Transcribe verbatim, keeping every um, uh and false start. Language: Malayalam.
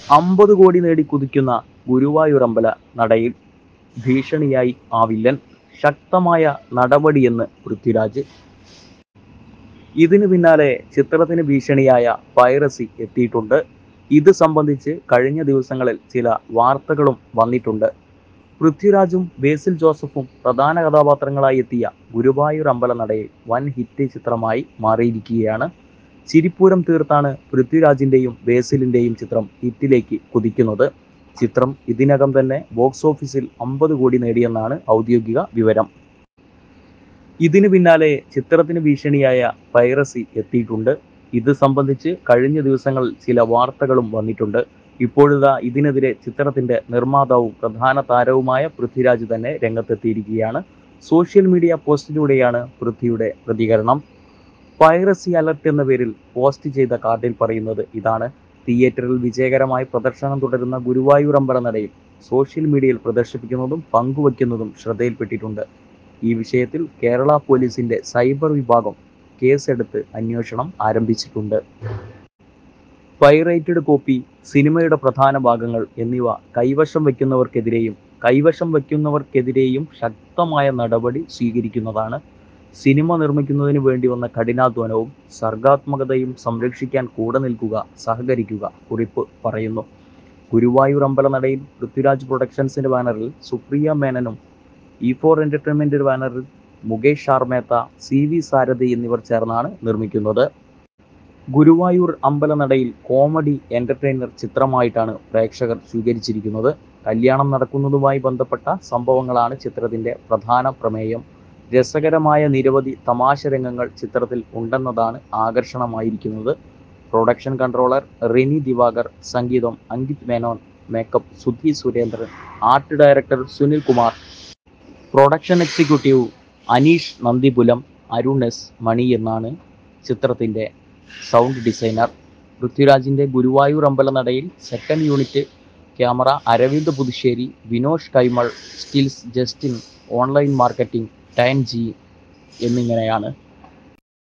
അമ്പത് കോടി നേടി കുതിക്കുന്ന ഗുരുവായൂരമ്പല നടയിൽ ഭീഷണിയായി ആ വില്ലൻ, ശക്തമായ നടപടിയെന്ന് പൃഥ്വിരാജ്. ഇതിനു പിന്നാലെ ചിത്രത്തിന് ഭീഷണിയായ പൈറസി എത്തിയിട്ടുണ്ട്. ഇത് സംബന്ധിച്ച് കഴിഞ്ഞ ദിവസങ്ങളിൽ ചില വാർത്തകളും വന്നിട്ടുണ്ട്. പൃഥ്വിരാജും ബേസിൽ ജോസഫും പ്രധാന കഥാപാത്രങ്ങളായി എത്തിയ ഗുരുവായൂർ അമ്പലനടയിൽ വൻ ഹിറ്റ് ചിത്രമായി മാറിയിരിക്കുകയാണ്. ചിരിപ്പൂരം തീർത്താണ് പൃഥ്വിരാജിന്റെയും ബേസിലിന്റെയും ചിത്രം ഹിറ്റിലേക്ക് കുതിക്കുന്നത്. ചിത്രം ഇതിനകം തന്നെ ബോക്സ് ഓഫീസിൽ അമ്പത് കോടി നേടിയെന്നാണ് ഔദ്യോഗിക വിവരം. ഇതിനു പിന്നാലെ ചിത്രത്തിന് ഭീഷണിയായ പൈറസി എത്തിയിട്ടുണ്ട്. ഇത് സംബന്ധിച്ച് കഴിഞ്ഞ ദിവസങ്ങളിൽ ചില വാർത്തകളും വന്നിട്ടുണ്ട്. ഇപ്പോഴിതാ ഇതിനെതിരെ ചിത്രത്തിന്റെ നിർമ്മാതാവും പ്രധാന താരവുമായ പൃഥ്വിരാജ് തന്നെ രംഗത്തെത്തിയിരിക്കുകയാണ്. സോഷ്യൽ മീഡിയ പോസ്റ്റിലൂടെയാണ് പൃഥ്വിയുടെ പ്രതികരണം. പൈറസി അലർട്ട് എന്ന പേരിൽ പോസ്റ്റ് ചെയ്ത കാർഡിൽ പറയുന്നത് ഇതാണ്: തിയേറ്ററിൽ വിജയകരമായി പ്രദർശനം തുടരുന്ന ഗുരുവായൂർ അമ്പലനടയിൽ സോഷ്യൽ മീഡിയയിൽ പ്രദർശിപ്പിക്കുന്നതും പങ്കുവയ്ക്കുന്നതും ശ്രദ്ധയിൽപ്പെട്ടിട്ടുണ്ട്. ഈ വിഷയത്തിൽ കേരള പോലീസിന്റെ സൈബർ വിഭാഗം കേസെടുത്ത് അന്വേഷണം ആരംഭിച്ചിട്ടുണ്ട്. പൈറേറ്റഡ് കോപ്പി, സിനിമയുടെ പ്രധാന ഭാഗങ്ങൾ എന്നിവ കൈവശം വയ്ക്കുന്നവർക്കെതിരെയും കൈവശം വയ്ക്കുന്നവർക്കെതിരെയും ശക്തമായ നടപടി സ്വീകരിക്കുന്നതാണ്. സിനിമ നിർമ്മിക്കുന്നതിന് വേണ്ടി വന്ന കഠിനാധ്വാനവും സർഗാത്മകതയും സംരക്ഷിക്കാൻ കൂടെ നിൽക്കുക, സഹകരിക്കുക കുറിപ്പ് പറയുന്നു. ഗുരുവായൂർ അമ്പലനടയിൽ പൃഥ്വിരാജ് പ്രൊഡക്ഷൻസിന്റെ ബാനറിൽ സുപ്രിയ മേനനും ഇ ഫോർ എന്റർടൈൻമെന്റ് ബാനറിൽ മുകേഷ് ആർമേത്ത, സി വി സാരഥി എന്നിവർ ചേർന്നാണ് നിർമ്മിക്കുന്നത്. ഗുരുവായൂർ അമ്പലനടയിൽ കോമഡി എന്റർടൈനർ ചിത്രമായിട്ടാണ് പ്രേക്ഷകർ സ്വീകരിച്ചിരിക്കുന്നത്. കല്യാണം നടക്കുന്നതുമായി ബന്ധപ്പെട്ട സംഭവങ്ങളാണ് ചിത്രത്തിന്റെ പ്രധാന പ്രമേയം. രസകരമായ നിരവധി തമാശ രംഗങ്ങൾ ചിത്രത്തിൽ ഉണ്ടെന്നതാണ് ആകർഷണമായിരിക്കുന്നത്. പ്രൊഡക്ഷൻ കൺട്രോളർ റിനി ദിവാകർ, സംഗീതം Ankit Menon, makeup Sudhi Surendran, art director Sunil Kumar, production executive Aneesh Nandipulam, Arun S Mani എന്നാണ് ചിത്രത്തിന്റെ സൗണ്ട് ഡിസൈനർ. പൃഥ്വിരാജിന്റെ Guruvayoor Ambalanadayil second unit camera Aravind Puthussery, Vinosh Kaimal, stills Justin, online marketing ടൈൻ ജി എന്നിങ്ങനെയാണ്.